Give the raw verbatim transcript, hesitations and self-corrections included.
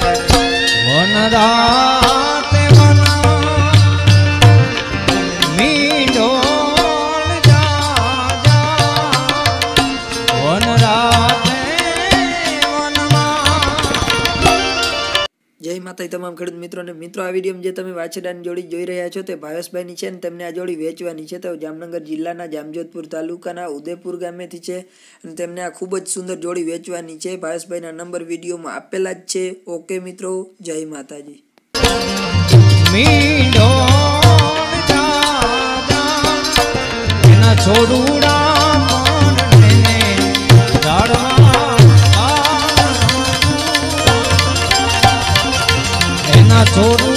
વનરાતે one મીંડોળ જા જા વનરાતે વનમાં। જય માતાજી તમામ ખેડૂત મિત્રોને। મિત્રો આ વિડીયોમાં જે તમે વાછરડાની જોડી જોઈ રહ્યા છો તે ભાવેશભાઈની છે ને તેમને આ જોડી વેચવાની છે। તો જામનગર જિલ્લાના જામજોધપુર તાલુકાના ઉદયપુર ગામેથી છે અને તેમને આ ખૂબ જ સુંદર જોડી વેચવાની છે। ભાવેશભાઈના નંબર વિડીયોમાં આપેલા જ છે। ઓકે મિત્રો, જય માતાજી। મીંડોળ જા જા એના છોડુડા પણ ઝાડવા એના છોડ